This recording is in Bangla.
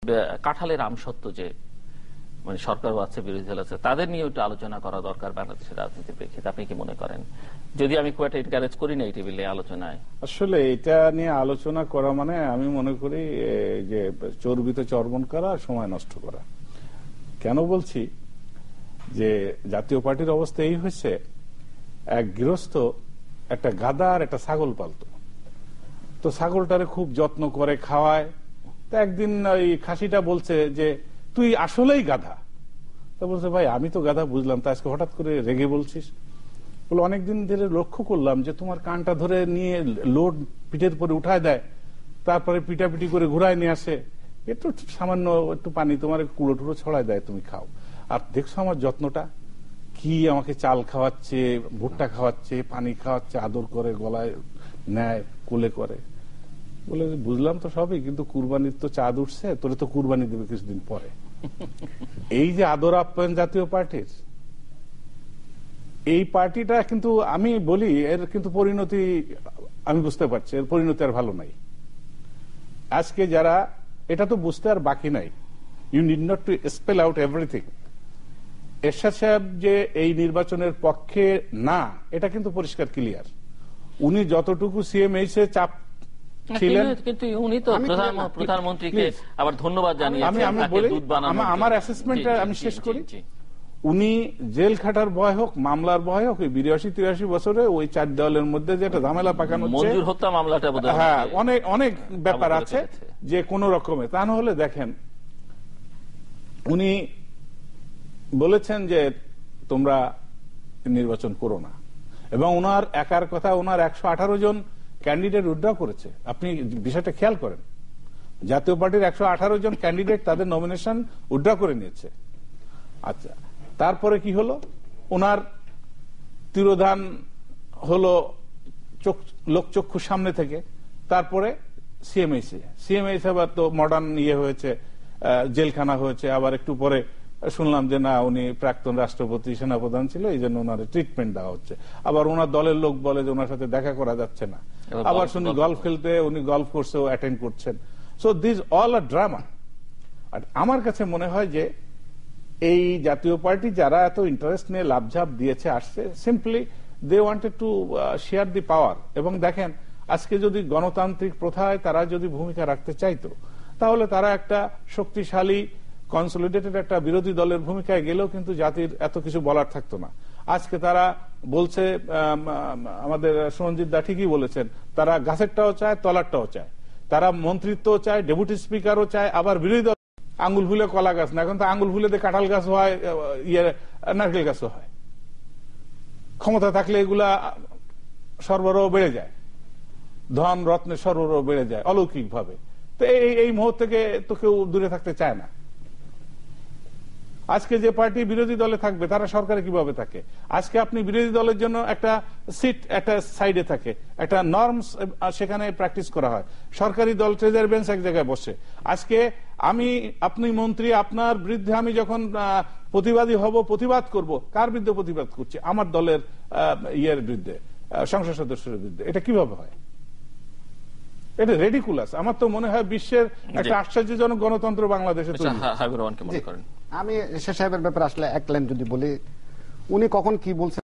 কাঁঠালের আমসত্ব যে মানে সরকারও আছে, বিরোধী দল আছে, তাদের নিয়ে একটু আলোচনা করা দরকার বাংলাদেশের রাজনীতির প্রেক্ষিতে। আপনি কি মনে করেন? যদি আমি খুব একটা এনকারেজ করি না এই টেবিলে আলোচনায়। আসলে এটা নিয়ে আলোচনা করা মানে আমি মনে করি যে চর্বিতে চর্বণ করা, সময় নষ্ট করা। কেন বলছি? যে জাতীয় পার্টির অবস্থা এই হয়েছে, এক গৃহস্থ একটা গাধা আর একটা ছাগল পালতো, তো ছাগলটারে খুব যত্ন করে খাওয়ায়। তো একদিন ওই খাসিটা বলছে যে তুই আসলেই গাধা। তো বলছে ভাই আমি তো গাধা বুঝলাম, তা আজকে হঠাৎ করে রেগে বলছিস? বলে অনেকদিন ধরে লক্ষ্য করলাম যে তোমার কানটা ধরে নিয়ে লোড পিঠের পরে উঠায় দেয়, তারপরে পিটাপিটি করে ঘুরায় নিয়ে আসে, একটু সামান্য একটু পানি তোমার কুড়ো টুড়ো ছড়ায় দেয়, তুমি খাও। আর দেখছো আমার যত্নটা কি, আমাকে চাল খাওয়াচ্ছে, ভুট্টা খাওয়াচ্ছে, পানি খাওয়াচ্ছে, আদর করে গলায় নেয়, কোলে করে। বলে বুঝলাম তো সবই, কিন্তু কুরবানির তো চাঁদ উঠছে, তোরে তো কুরবানি দেবে কিছুদিন পরে। এই যে আদর আপ্যায়ন জাতীয় পার্টির, এই পার্টিটা কিন্তু আমি বলি এর কিন্তু পরিণতি আমি বুঝতে পারছি, এর পরিণতি আর ভালো নাই। আজকে যারা এটা তো বুঝতে আর বাকি নাই, you need not to spell out everything. Ershad সাহেব যে এই নির্বাচনের পক্ষে না, এটা কিন্তু পরিষ্কার ক্লিয়ার। উনি যতটুকু সিএমএইচ এ চাপ ছিলেন, কিন্তু উনি তো প্রধানমন্ত্রীকে আবার ধন্যবাদ জানিয়েছেন। আমি বলি আমার অ্যাসেসমেন্টটা আমি শেষ করি। উনি জেল খাটার ভয় হোক, মামলার ভয় হোক, 82-83 বছরে ওই 4 দেওয়ালের মধ্যে যেটা ঝামেলা পাকানো, মঞ্জুর হত্যা মামলাটা বোধহয়, হ্যাঁ অনেক অনেক ব্যাপার আছে, যে কোনো রকমে তা না হলে দেখেন উনি বলেছেন যে তোমরা নির্বাচন করো না, এবং ওনার একার কথা, ওনার 118 জন ক্যান্ডিডেট উইথড্র করেছে। আপনি বিষয়টা খেয়াল করেন, জাতীয় পার্টির 118 জন ক্যান্ডিডেট তাদের নমিনেশন উইথড্র করে নিয়েছে। আচ্ছা, তারপরে কি হলো? ওনার তিরোধান হলো লোকচক্ষুর সামনে থেকে। তারপরে সিএমএইচ আবার তো মডার্ন ইয়ে হয়েছে, জেলখানা হয়েছে। আবার একটু পরে শুনলাম যে না, উনি প্রাক্তন রাষ্ট্রপতি, সেনাপ্রধান ছিল, এই জন্য ওনার ট্রিটমেন্ট দেওয়া হচ্ছে। আবার ওনার দলের লোক বলে যে ওনার সাথে দেখা করা যাচ্ছে না। আবার শুনি গলফ খেলতে, উনি গলফ কোর্সেও অ্যাটেন্ড করছেন। So this all a drama. আর আমার কাছে মনে হয় যে এই জাতীয় পার্টি যারা এত ইন্টারেস্ট নিয়ে লাভঝাপ দিয়েছে আসছে, simply they wanted to share the power. এবং দেখেন আজকে যদি গণতান্ত্রিক প্রথায় তারা যদি ভূমিকা রাখতে চাইতো, তাহলে তারা একটা শক্তিশালী কনসলিডেটেড একটা বিরোধী দলের ভূমিকায় গেলেও কিন্তু জাতির এত কিছু বলার থাকতো না। আজকে তারা বলছে, আমাদের সঞ্জিত দা ঠিকই বলেছেন, তারা গাছেরটাও চায়, তলারটাও চায়, তারা মন্ত্রিত্বও চায়, ডেপুটি স্পিকারও চায়, আবার বিরোধী দল আঙ্গুল ফুলে কলা গাছ না, এখন তো আঙ্গুল ফুলেতে কাঁঠাল গাছ হয়, নারকেল গাছও হয়। ক্ষমতা থাকলে এগুলা সরবরাহ বেড়ে যায়, ধন রত্নের সরবরাহ বেড়ে যায় অলৌকিক ভাবে। তো এই মুহূর্ত থেকে তো কেউ দূরে থাকতে চায় না। আজকে যে পার্টি বিরোধী দলে থাকবে তারা সরকারে কিভাবে থাকে? আজকে আপনি বিরোধী দলের জন্য একটা সিট একটা সাইডে থাকে, একটা নর্মস সেখানে প্র্যাকটিস করা হয়। সরকারি দল ট্রেজারি বেঞ্চ এক জায়গায় বসে। আজকে আপনি মন্ত্রী, আপনার বিরুদ্ধে আমি যখন প্রতিবাদী হব, প্রতিবাদ করব, কার বিরুদ্ধে প্রতিবাদ করছি? আমার দলের ইয়ের বিরুদ্ধে, সংসদ সদস্যের বিরুদ্ধে। এটা কিভাবে হয়? এটা রেডিকুলাস। আমার তো মনে হয় বিশ্বের একটা আশ্চর্যজনক গণতন্ত্র বাংলাদেশে তৈরি। আমি এরশাদ সাহেবের ব্যাপারে আসলে এক লাইন যদি বলি, উনি কখন কি বলছেন